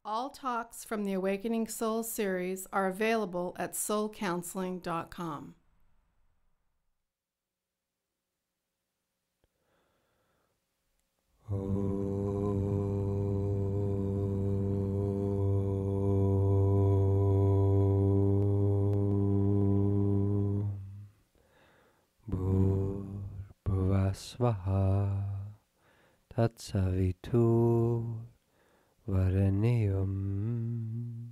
All talks from the Awakening Soul series are available at soulcounseling.com. Bhuvasvaha Tatsavitur Vareniyam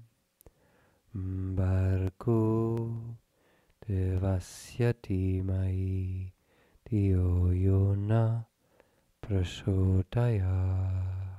Bhargo Devasya Dhimai Dhiyo Yona Prachodayat.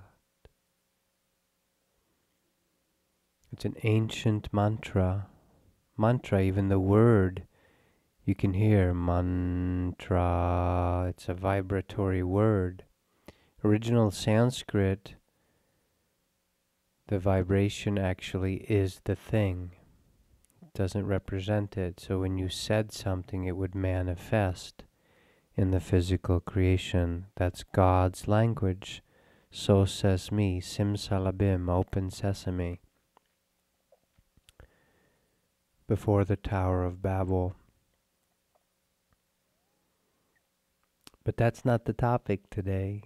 It's an ancient mantra. Even the word you can hear, mantra. It's a vibratory word. Original Sanskrit, the vibration actually is the thing. It doesn't represent it. So when you said something, it would manifest in the physical creation. That's God's language. So says me, simsalabim, open sesame. Before the Tower of Babel. But that's not the topic today.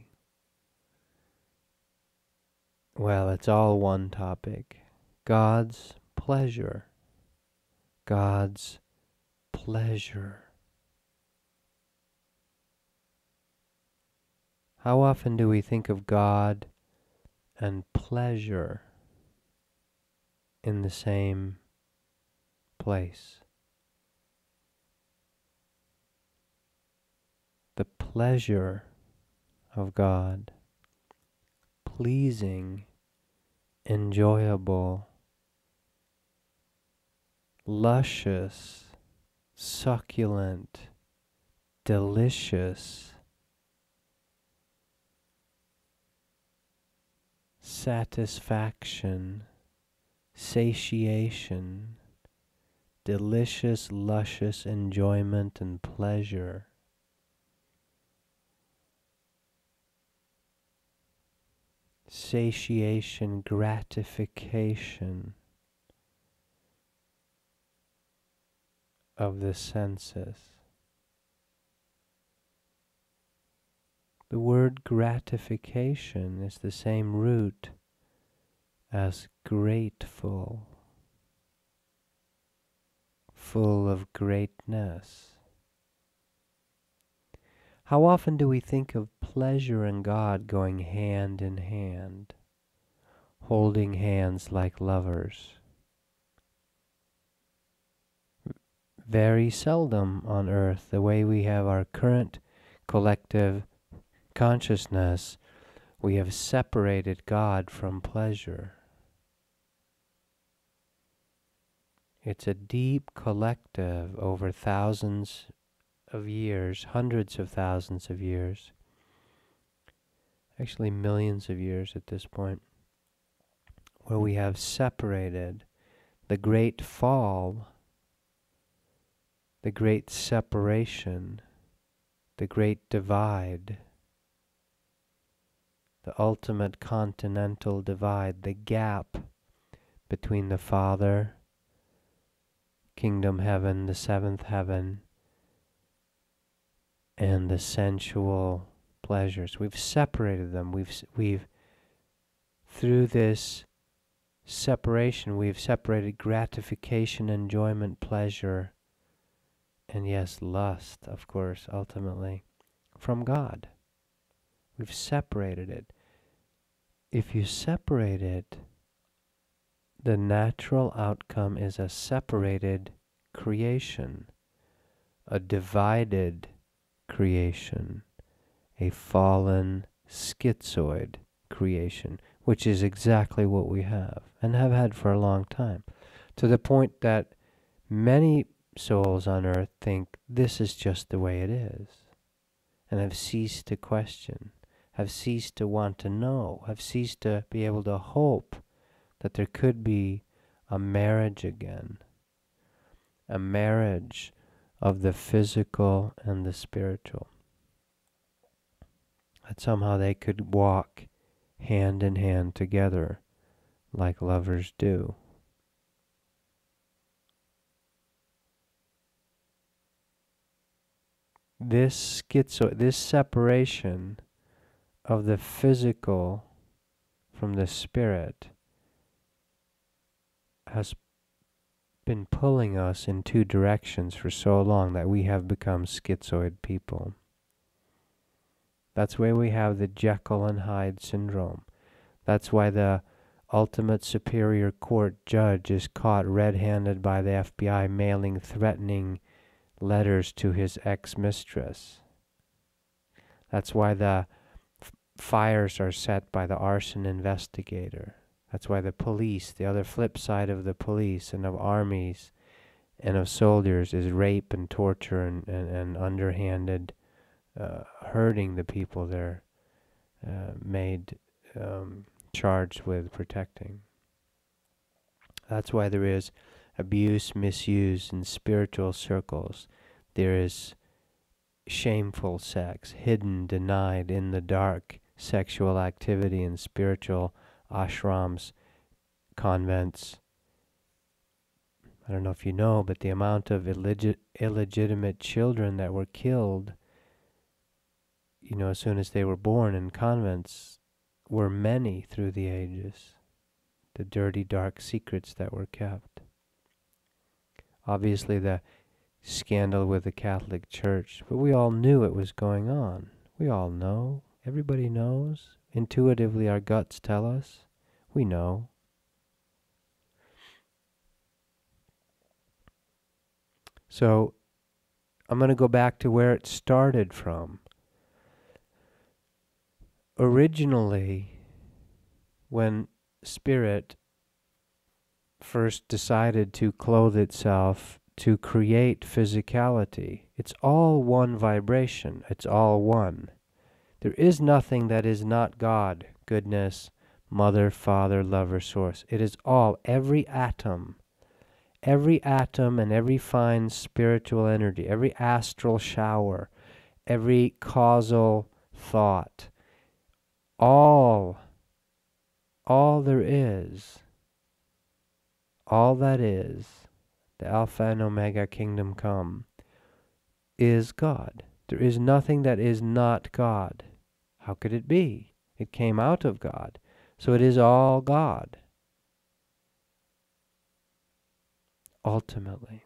Well, it's all one topic. God's pleasure. God's pleasure. How often do we think of God and pleasure in the same place? The pleasure of God, pleasing, enjoyable, luscious, succulent, delicious, satisfaction, satiation, delicious, luscious enjoyment and pleasure. Satiation, gratification of the senses. The word gratification is the same root as grateful, full of greatness. How often do we think of pleasure and God going hand in hand, holding hands like lovers? Very seldom on earth, the way we have our current collective consciousness, we have separated God from pleasure. It's a deep collective over thousands of years, hundreds of thousands of years, actually millions of years at this point, where we have separated the great fall, the great separation, the great divide, the ultimate continental divide, the gap between the Father, kingdom heaven, the seventh heaven, and the sensual pleasures. We've separated them. We've through this separation, we've separated gratification, enjoyment, pleasure, and yes, lust, of course, ultimately, from God. We've separated it. If you separate it, the natural outcome is a separated creation, a divided creation, a fallen schizoid creation, which is exactly what we have and have had for a long time, to the point that many souls on earth think this is just the way it is, and have ceased to question, have ceased to want to know, have ceased to be able to hope that there could be a marriage again, a marriage of the physical and the spiritual, that somehow they could walk hand in hand together like lovers do. This separation of the physical from the spirit has been pulling us in two directions for so long that we have become schizoid people. That's why we have the Jekyll and Hyde syndrome. That's why the ultimate superior court judge is caught red-handed by the FBI mailing threatening letters to his ex-mistress. That's why the fires are set by the arson investigator. That's why the police, the other flip side of the police and of armies and of soldiers, is rape and torture and underhanded hurting the people they're charged with protecting. That's why there is abuse, misuse in spiritual circles. There is shameful sex, hidden, denied, in the dark sexual activity in spiritual ashrams, convents. I don't know if you know, but the amount of illegitimate children that were killed, as soon as they were born in convents, were many through the ages. The dirty, dark secrets that were kept. Obviously the scandal with the Catholic Church, but we all knew it was going on. We all know. Everybody knows. Intuitively our guts tell us. We know. So I'm going to go back to where it started from. Originally, when spirit first decided to clothe itself to create physicality, it's all one vibration. It's all one. There is nothing that is not God, goodness, mother, father, lover, source. It is all, every atom and every fine spiritual energy, every astral shower, every causal thought, all there is, all that is, the Alpha and Omega kingdom come, is God. There is nothing that is not God. How could it be? It came out of God. So it is all God. Ultimately.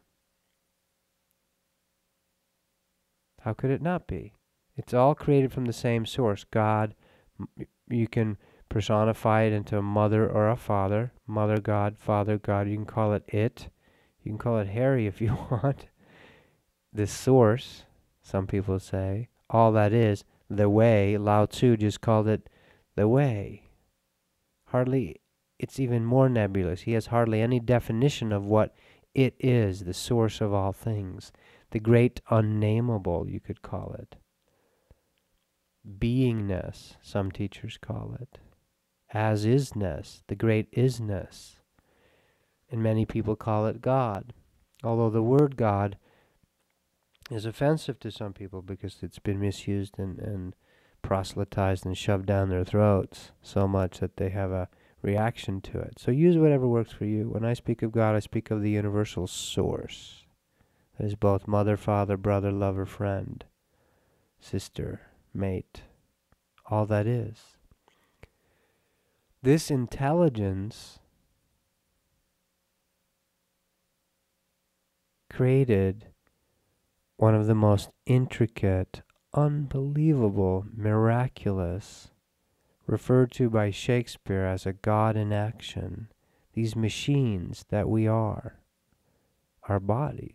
How could it not be? It's all created from the same source. God, you can personify it into a mother or a father. Mother God, Father God. You can call it it. You can call it Harry if you want. The source, some people say, all that is, the way. Lao Tzu just called it the way. Hardly, it's even more nebulous. He has hardly any definition of what it is, the source of all things. The great unnameable, you could call it. Beingness, some teachers call it. As isness, the great isness. And many people call it God. Although the word God is offensive to some people because it's been misused and proselytized and shoved down their throats so much that they have a reaction to it. So use whatever works for you. When I speak of God, I speak of the universal source. That is both mother, father, brother, lover, friend, sister, mate, all that is. This intelligence created one of the most intricate, unbelievable, miraculous, referred to by Shakespeare as a God in action, these machines that we are, our bodies,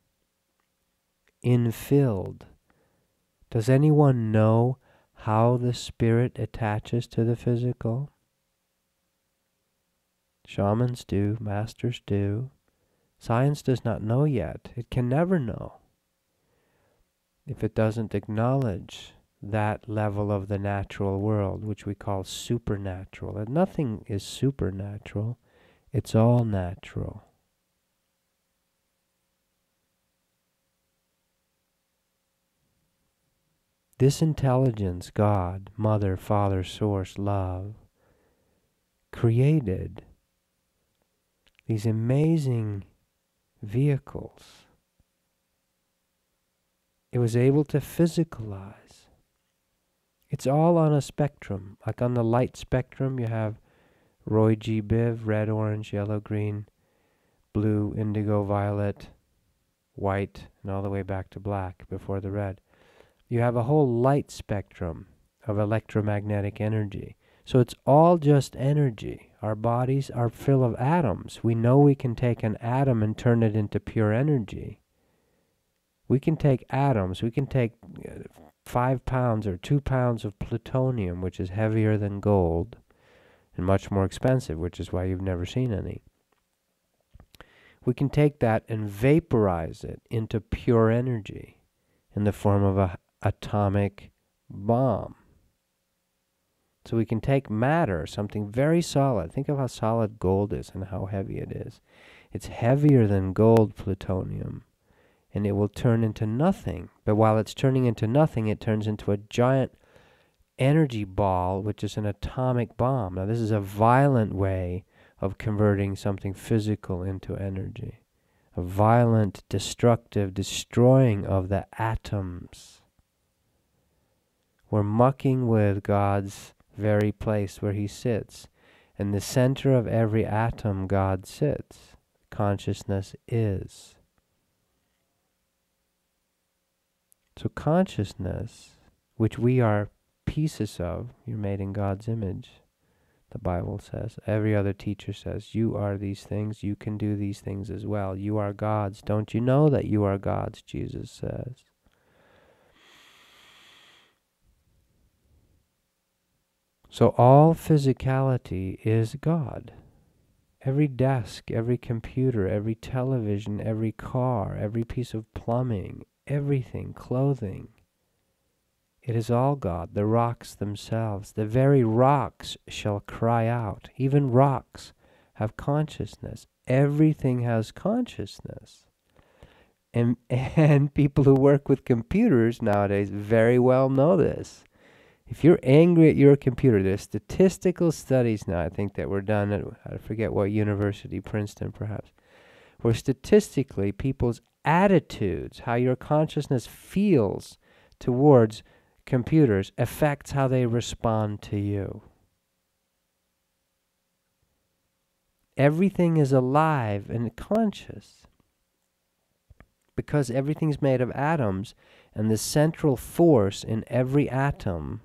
infilled. Does anyone know how the spirit attaches to the physical? Shamans do, masters do. Science does not know yet. It can never know if it doesn't acknowledge that level of the natural world, which we call supernatural. And nothing is supernatural. It's all natural. This intelligence, God, Mother, Father, Source, Love, created these amazing vehicles. It was able to physicalize. It's all on a spectrum. Like on the light spectrum, you have Roy G. Biv, red, orange, yellow, green, blue, indigo, violet, white, and all the way back to black before the red. You have a whole light spectrum of electromagnetic energy. So it's all just energy. Our bodies are full of atoms. We know we can take an atom and turn it into pure energy. We can take atoms. We can take 5 pounds or 2 pounds of plutonium, which is heavier than gold and much more expensive, which is why you've never seen any. We can take that and vaporize it into pure energy in the form of an atomic bomb. So we can take matter, something very solid. Think of how solid gold is and how heavy it is. It's heavier than gold, plutonium, and it will turn into nothing. But while it's turning into nothing, it turns into a giant energy ball, which is an atomic bomb. Now, this is a violent way of converting something physical into energy. A violent, destructive destroying of the atoms. We're mucking with God's very place where he sits. In the center of every atom, God sits. Consciousness is. So consciousness, which we are pieces of, you're made in God's image, the Bible says. Every other teacher says, you are these things, you can do these things as well. You are God's. Don't you know that you are God's, Jesus says. So all physicality is God. Every desk, every computer, every television, every car, every piece of plumbing, everything, clothing, it is all God. The rocks themselves, the very rocks shall cry out. Even rocks have consciousness. Everything has consciousness. And people who work with computers nowadays very well know this. If you're angry at your computer, there's statistical studies now, I think, that were done at, I forget what university, Princeton perhaps, where statistically people's attitudes, how your consciousness feels towards computers, affects how they respond to you. Everything is alive and conscious because everything's made of atoms, and the central force in every atom.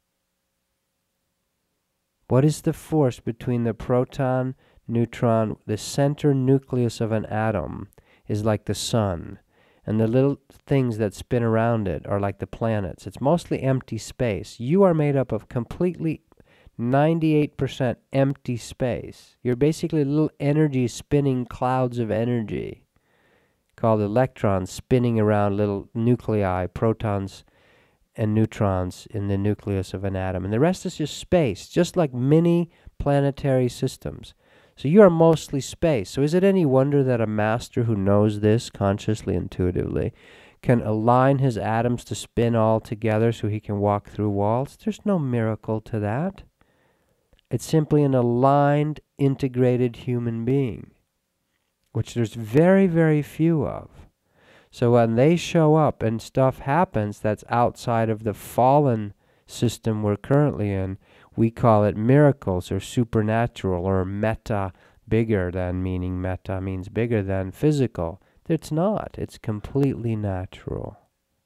What is the force between the proton, neutron, the center nucleus of an atom is like the sun, and the little things that spin around it are like the planets. It's mostly empty space. You are made up of completely 98% empty space. You're basically little energy spinning clouds of energy called electrons spinning around little nuclei, protons and neutrons in the nucleus of an atom. And the rest is just space, just like mini planetary systems. So you are mostly space. So is it any wonder that a master who knows this consciously, intuitively, can align his atoms to spin all together so he can walk through walls? There's no miracle to that. It's simply an aligned, integrated human being, which there's very, very few of. So when they show up and stuff happens that's outside of the fallen system we're currently in, we call it miracles or supernatural or meta, bigger than, meaning meta means bigger than physical. It's not. It's completely natural.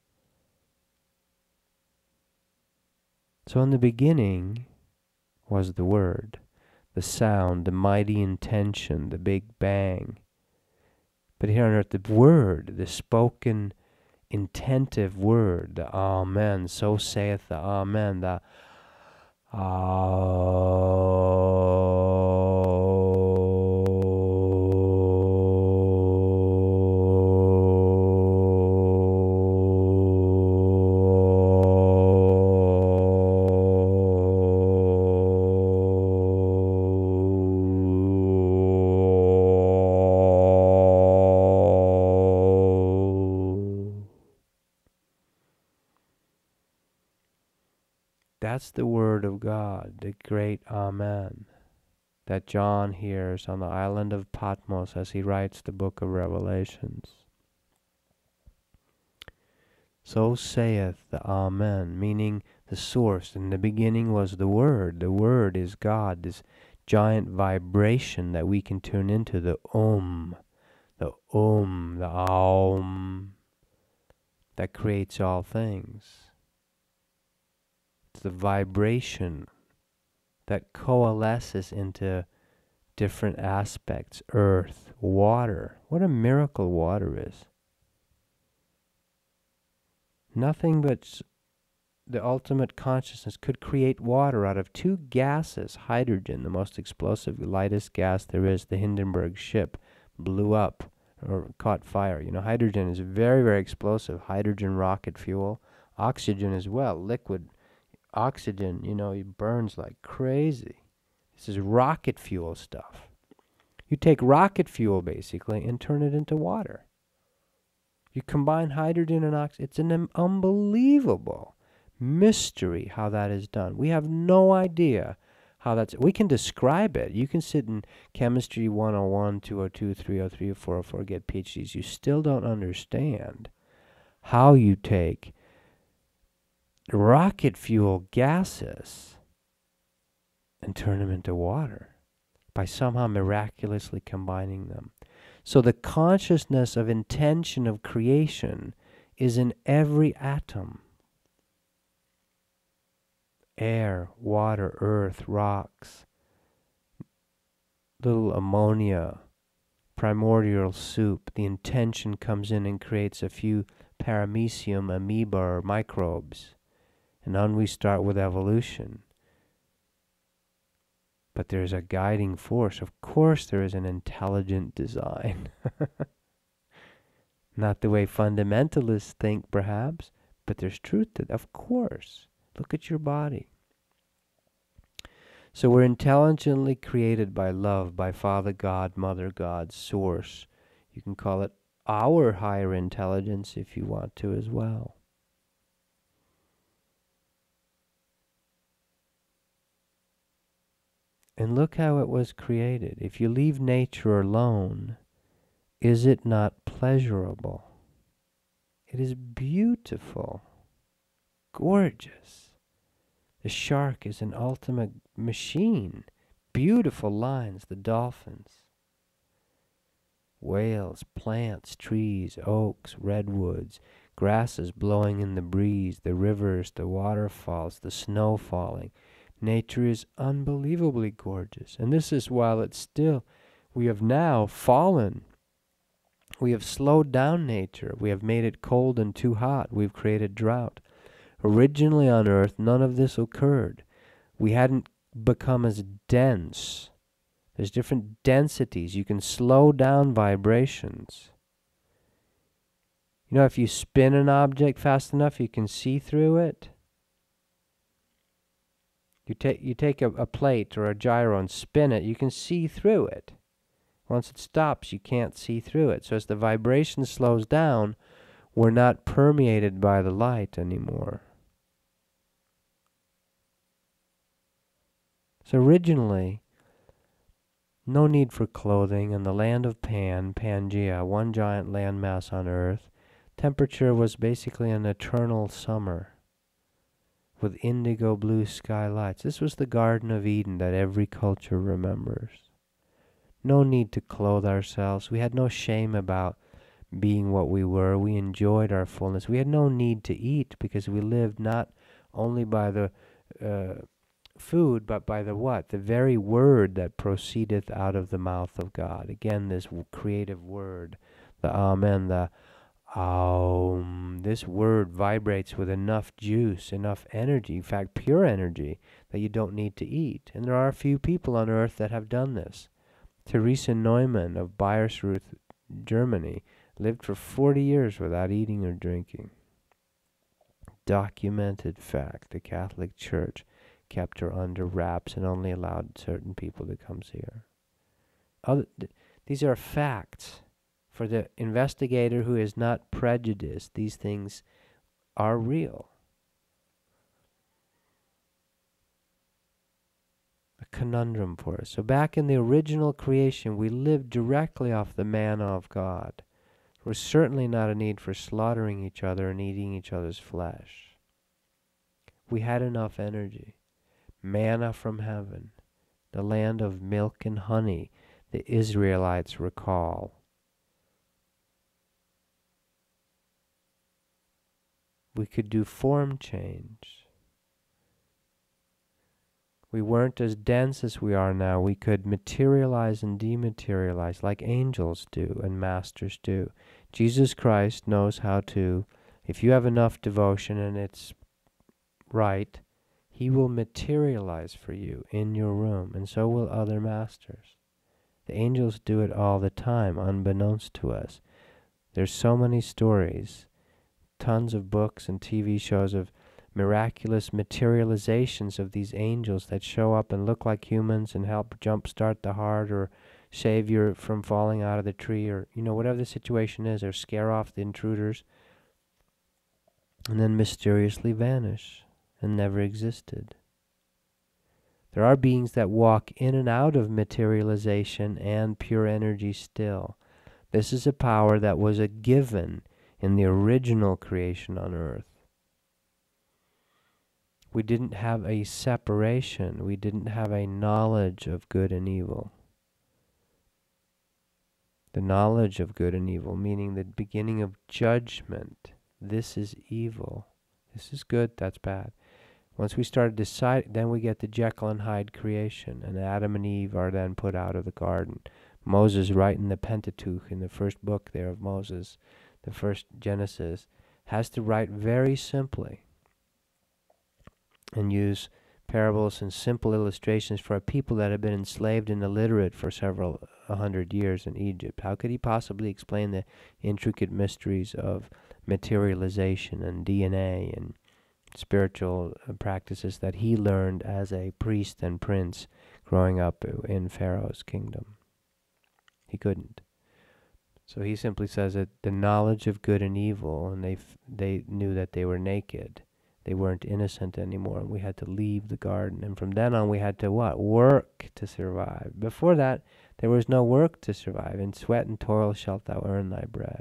So in the beginning was the Word, the sound, the mighty intention, the Big Bang. But here on earth, the Word, the spoken, intentive Word, the Amen, so saith the Amen, the That's the Word of God, the great Amen. that John hears on the island of Patmos as he writes the book of Revelations. So saith the Amen, meaning the source. In the beginning was the Word. The Word is God, this giant vibration that we can turn into the the Aum, that creates all things. It's the vibration that coalesces into different aspects. Earth, water. What a miracle water is. Nothing but the ultimate consciousness could create water out of two gases. Hydrogen, the most explosive, lightest gas there is. The Hindenburg ship blew up or caught fire. You know, hydrogen is very, very explosive. Hydrogen rocket fuel. Oxygen as well, liquid oxygen, you know, it burns like crazy. This is rocket fuel stuff. You take rocket fuel basically and turn it into water. You combine hydrogen and oxygen. It's an unbelievable mystery how that is done. We have no idea how that's... We can describe it. You can sit in Chemistry 101, 202, 303, 404, get PhDs. You still don't understand how you take rocket fuel gases and turn them into water by somehow miraculously combining them. So the consciousness of intention of creation is in every atom. Air, water, earth, rocks, little ammonia, primordial soup. The intention comes in and creates a few paramecium amoeba or microbes. And on we start with evolution. But there's a guiding force. Of course there is an intelligent design. Not the way fundamentalists think, perhaps, but there's truth to it. Of course. Look at your body. So we're intelligently created by love, by Father God, Mother God, Source. You can call it our higher intelligence if you want to as well. And look how it was created. If you leave nature alone, is it not pleasurable? It is beautiful, gorgeous. The shark is an ultimate machine. Beautiful lines, the dolphins. Whales, plants, trees, oaks, redwoods, grasses blowing in the breeze, the rivers, the waterfalls, the snow falling. Nature is unbelievably gorgeous. And this is while it's still, we have now fallen. We have slowed down nature. We have made it cold and too hot. We've created drought. Originally on Earth, none of this occurred. We hadn't become as dense. There's different densities. You can slow down vibrations. You know, if you spin an object fast enough, you can see through it. You take a plate or a gyro and spin it, you can see through it. Once it stops, you can't see through it. So as the vibration slows down, we're not permeated by the light anymore. So originally, no need for clothing. In the land of Pangea, one giant landmass on Earth, temperature was basically an eternal summer with indigo blue sky lights. This was the Garden of Eden that every culture remembers. No need to clothe ourselves. We had no shame about being what we were. We enjoyed our fullness. We had no need to eat because we lived not only by the food, but by the what? The very word that proceedeth out of the mouth of God. Again, this creative word, the Amen, the Aum. This word vibrates with enough juice, enough energy, in fact, pure energy, that you don't need to eat. And there are a few people on earth that have done this. Teresa Neumann of Bayersruth, Germany, lived for 40 years without eating or drinking. Documented fact. The Catholic Church kept her under wraps and only allowed certain people to come see her. These are facts. For the investigator who is not prejudiced, these things are real. A conundrum for us. So back in the original creation, we lived directly off the manna of God. There was certainly not a need for slaughtering each other and eating each other's flesh. We had enough energy. Manna from heaven, the land of milk and honey, the Israelites recall. We could do form change. We weren't as dense as we are now. We could materialize and dematerialize like angels do and masters do. Jesus Christ knows how to, if you have enough devotion and it's right, he will materialize for you in your room, and so will other masters. The angels do it all the time, unbeknownst to us. There's so many stories, tons of books and TV shows of miraculous materializations of these angels that show up and look like humans and help jumpstart the heart or save you from falling out of the tree, or whatever the situation is, or scare off the intruders, and then mysteriously vanish and never existed. There are beings that walk in and out of materialization and pure energy still. This is a power that was a given in the original creation on earth. We didn't have a separation. We didn't have a knowledge of good and evil. The knowledge of good and evil, meaning the beginning of judgment. This is evil. This is good, that's bad. Once we start deciding, then we get the Jekyll and Hyde creation, and Adam and Eve are then put out of the garden. Moses, writing the Pentateuch, in the first book there of Moses, the first Genesis, has to write very simply and use parables and simple illustrations for a people that have been enslaved and illiterate for several 100 years in Egypt. How could he possibly explain the intricate mysteries of materialization and DNA and spiritual practices that he learned as a priest and prince growing up in Pharaoh's kingdom? He couldn't. So he simply says that the knowledge of good and evil, and they knew that they were naked. They weren't innocent anymore, and we had to leave the garden. And from then on we had to what? Work to survive. Before that, there was no work to survive. In sweat and toil shalt thou earn thy bread.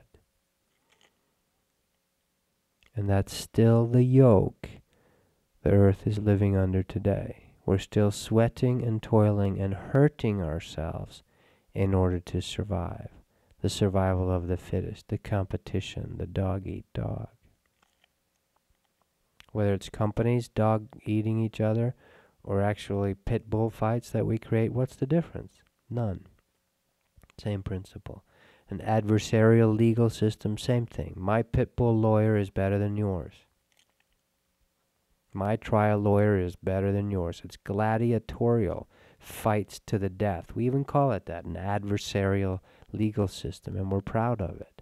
And that's still the yoke the earth is living under today. We're still sweating and toiling and hurting ourselves in order to survive. The survival of the fittest, the competition, the dog eat dog. Whether it's companies, dog eating each other, or actually pit bull fights that we create, what's the difference? None. Same principle. An adversarial legal system, same thing. My pit bull lawyer is better than yours. My trial lawyer is better than yours. It's gladiatorial, fights to the death. We even call it that, an adversarial legal system, and we're proud of it.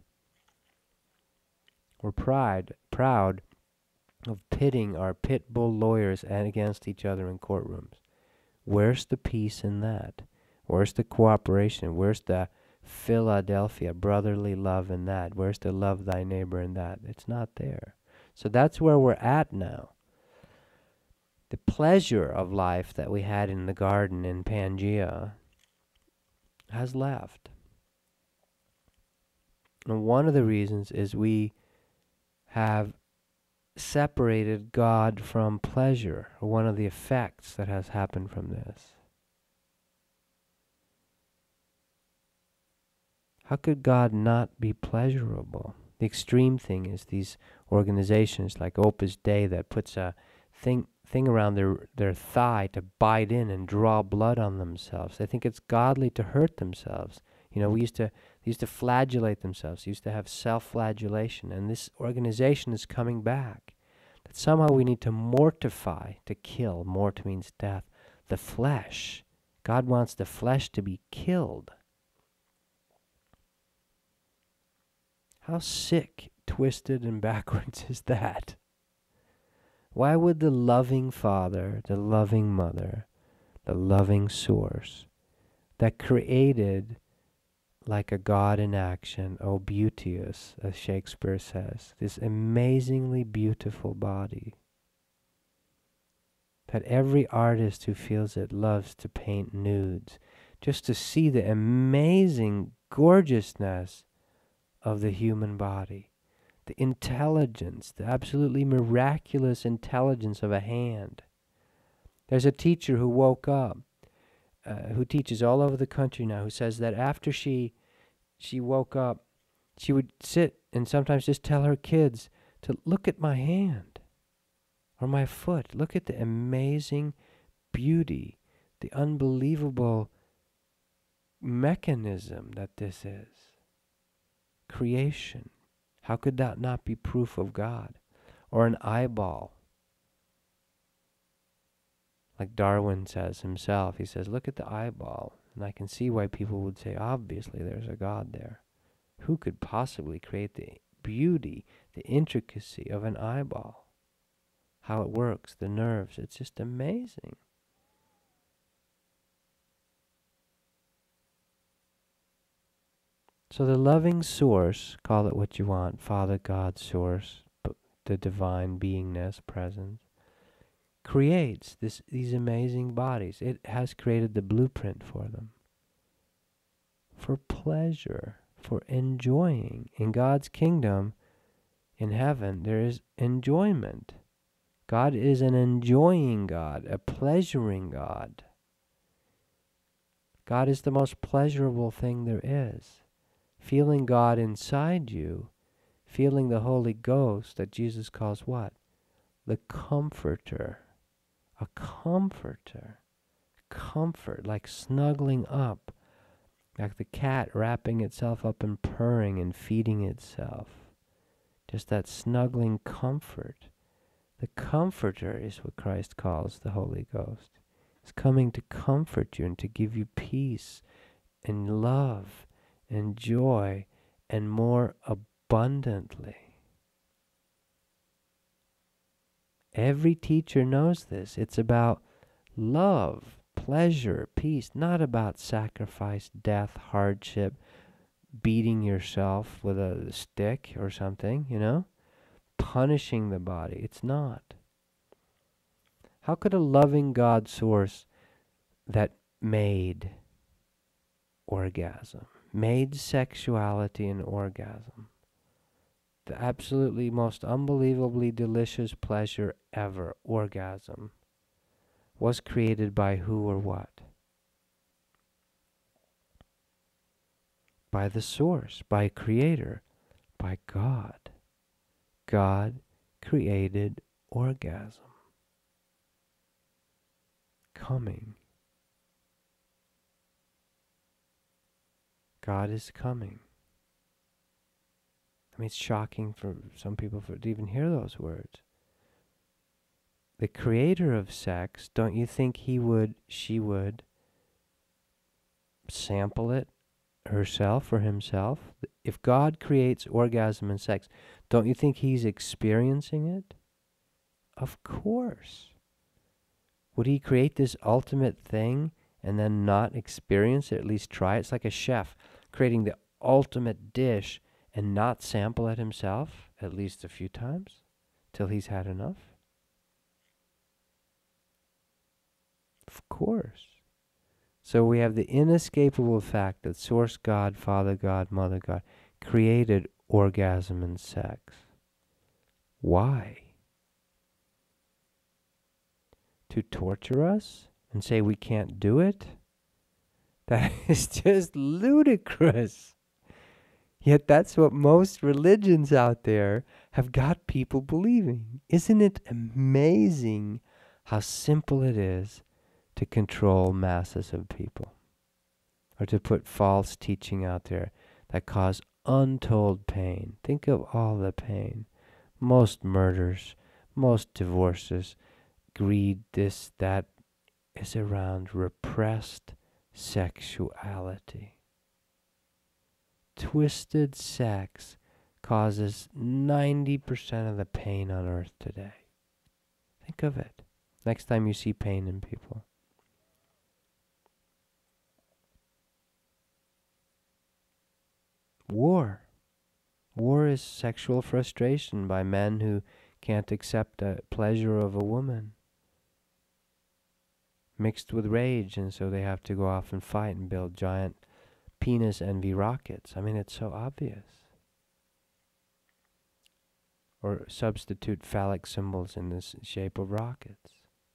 We're proud of pitting our pit bull lawyers against each other in courtrooms. Where's the peace in that? Where's the cooperation? Where's the Philadelphia brotherly love in that? Where's the love thy neighbor in that? It's not there. So that's where we're at now. The pleasure of life that we had in the garden in Pangea has left. And one of the reasons is we have separated God from pleasure, or one of the effects that has happened from this. How could God not be pleasurable? The extreme thing is these organizations like Opus Dei that puts a thing around their thigh to bite in and draw blood on themselves. They think it's godly to hurt themselves. They used to flagellate themselves, used to have self-flagellation, and this organization is coming back. That somehow we need to mortify, to kill. Mort means death. The flesh. God wants the flesh to be killed. How sick, twisted, and backwards is that? Why would the loving Father, the loving Mother, the loving Source that created like a God in action, O beauteous, as Shakespeare says, this amazingly beautiful body that every artist who feels it loves to paint nudes, just to see the amazing gorgeousness of the human body, the intelligence, the absolutely miraculous intelligence of a hand. There's a teacher who woke up, who teaches all over the country now, who says that after she woke up, she would sit and sometimes just tell her kids to look at my hand or my foot. Look at the amazing beauty, the unbelievable mechanism that this is. Creation. How could that not be proof of God? Or an eyeball. Like Darwin says himself, he says, look at the eyeball. And I can see why people would say, obviously there's a God there. Who could possibly create the beauty, the intricacy of an eyeball? How it works, the nerves, it's just amazing. So the loving source, call it what you want, Father, God, source, the divine beingness, presence, creates these amazing bodies. It has created the blueprint for them. For pleasure, for enjoying. In God's kingdom, in heaven, there is enjoyment. God is an enjoying God, a pleasuring God. God is the most pleasurable thing there is. Feeling God inside you, feeling the Holy Ghost that Jesus calls what? The Comforter. A comforter. Comfort, like snuggling up, like the cat wrapping itself up and purring and feeding itself. Just that snuggling comfort. The Comforter is what Christ calls the Holy Ghost. It's coming to comfort you and to give you peace and love and joy and more abundantly. Every teacher knows this. It's about love, pleasure, peace, not about sacrifice, death, hardship, beating yourself with a stick or something, punishing the body. It's not. How could a loving God source that made orgasm, made sexuality and orgasm, the absolutely most unbelievably delicious pleasure ever, orgasm, was created by who or what? By the source, by creator, by God. God created orgasm. Coming. God is coming. I mean, it's shocking for some people to even hear those words. The creator of sex, don't you think she would sample it herself or himself? If God creates orgasm and sex, don't you think he's experiencing it? Of course. Would he create this ultimate thing and then not experience it, at least try it? It's like a chef creating the ultimate dish and not sample it himself at least a few times till he's had enough? Of course. So we have the inescapable fact that Source God, Father God, Mother God created orgasm and sex. Why? To torture us and say we can't do it? That is just ludicrous. Yet that's what most religions out there have got people believing. Isn't it amazing how simple it is to control masses of people? Or to put false teaching out there that cause untold pain. Think of all the pain. Most murders, most divorces, greed, this, that, is around repressed sexuality. Twisted sex causes 90% of the pain on earth today. Think of it. Next time you see pain in people. War. War is sexual frustration by men who can't accept the pleasure of a woman. mixed with rage, and so they have to go off and fight and build giant penis envy rockets. I mean, it's so obvious. Or substitute phallic symbols in the shape of rockets.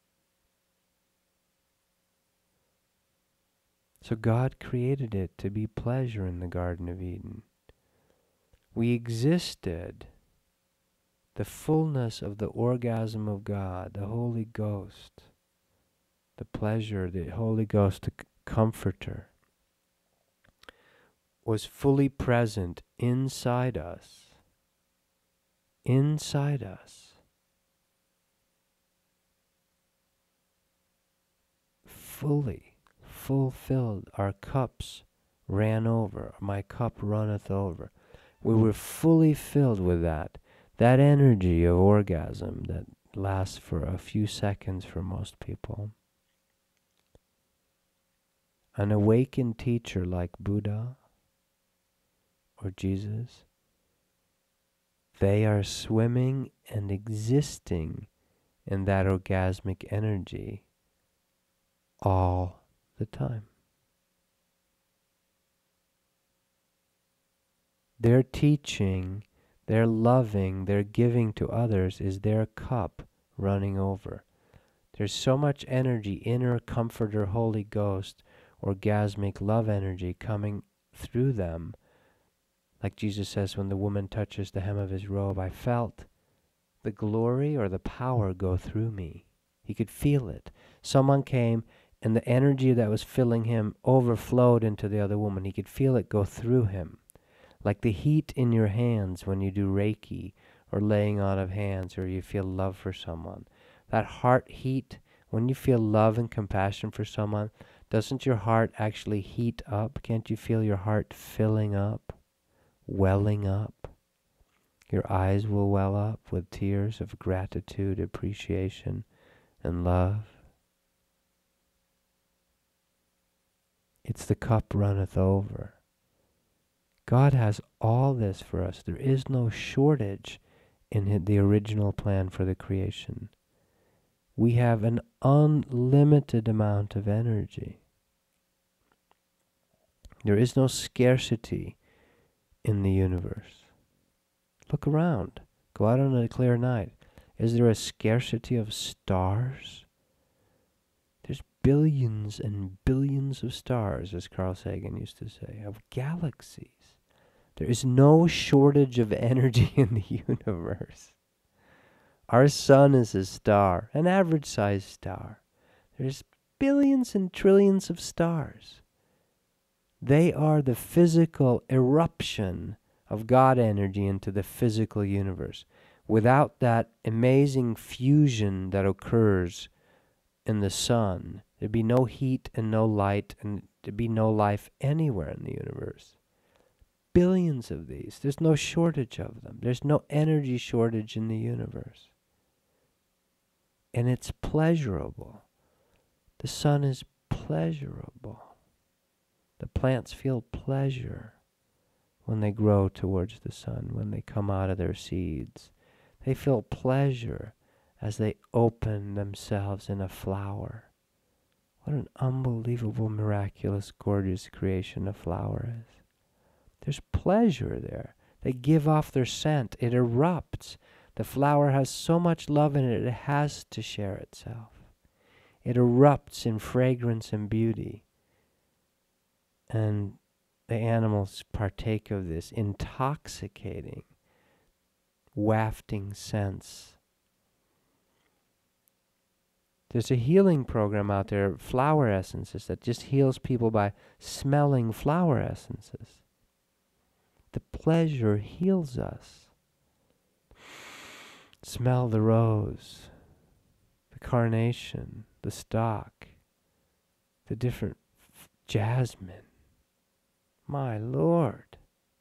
So God created it to be pleasure in the Garden of Eden. We existed, the fullness of the orgasm of God, the Holy Ghost, the pleasure, the Holy Ghost, the Comforter, was fully present inside us. Inside us. Fully fulfilled. Our cups ran over. My cup runneth over. We were fully filled with that. That energy of orgasm that lasts for a few seconds for most people. An awakened teacher like Buddha or Jesus, they are swimming and existing in that orgasmic energy all the time. Their teaching, their loving, their giving to others is their cup running over. There's so much energy, inner comforter, Holy Ghost, orgasmic love energy coming through them. Like Jesus says, when the woman touches the hem of his robe, I felt the glory or the power go through me. He could feel it. Someone came and the energy that was filling him overflowed into the other woman. He could feel it go through him. Like the heat in your hands when you do Reiki or laying on of hands or you feel love for someone. That heart heat, when you feel love and compassion for someone, doesn't your heart actually heat up? Can't you feel your heart filling up, welling up? Your eyes will well up with tears of gratitude, appreciation, and love. It's the cup runneth over. God has all this for us. There is no shortage in the original plan for the creation. We have an unlimited amount of energy. There is no scarcity in the universe. Look around. Go out on a clear night. Is there a scarcity of stars? There's billions and billions of stars, as Carl Sagan used to say, of galaxies. There is no shortage of energy in the universe. Our sun is a star, an average-sized star. There's billions and trillions of stars. They are the physical eruption of God energy into the physical universe. Without that amazing fusion that occurs in the sun, there'd be no heat and no light, and there'd be no life anywhere in the universe. Billions of these. There's no shortage of them. There's no energy shortage in the universe. And it's pleasurable. The sun is pleasurable. The plants feel pleasure when they grow towards the sun, when they come out of their seeds. They feel pleasure as they open themselves in a flower. What an unbelievable, miraculous, gorgeous creation a flower is. There's pleasure there. They give off their scent. It erupts. The flower has so much love in it, it has to share itself. It erupts in fragrance and beauty. And the animals partake of this intoxicating, wafting sense. There's a healing program out there, flower essences, that just heals people by smelling flower essences. The pleasure heals us. Smell the rose, the carnation, the stock, the different jasmine. My Lord.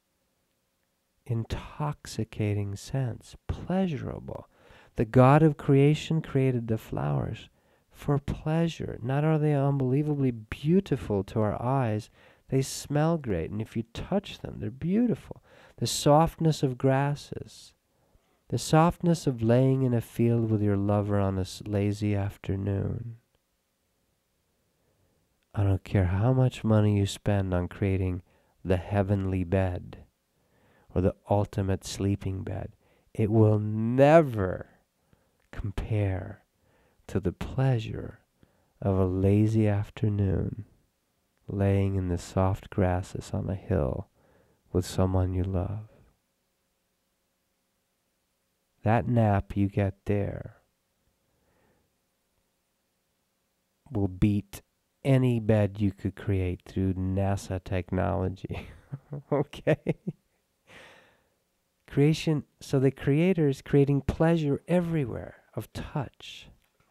Intoxicating sense, pleasurable. The God of creation created the flowers for pleasure. Not are they unbelievably beautiful to our eyes, they smell great, and if you touch them, they're beautiful. The softness of grasses, the softness of laying in a field with your lover on a lazy afternoon. I don't care how much money you spend on creating the heavenly bed or the ultimate sleeping bed, it will never compare to the pleasure of a lazy afternoon laying in the soft grasses on a hill with someone you love. That nap you get there will beat any bed you could create through NASA technology. Okay? Creation, so the Creator is creating pleasure everywhere, of touch,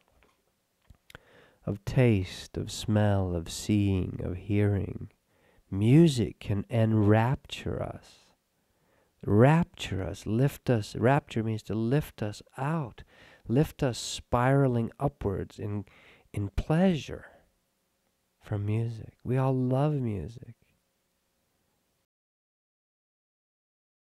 of taste, of smell, of seeing, of hearing. Music can enrapture us. Rapture us, lift us. Rapture means to lift us out, lift us spiraling upwards in pleasure from music. We all love music.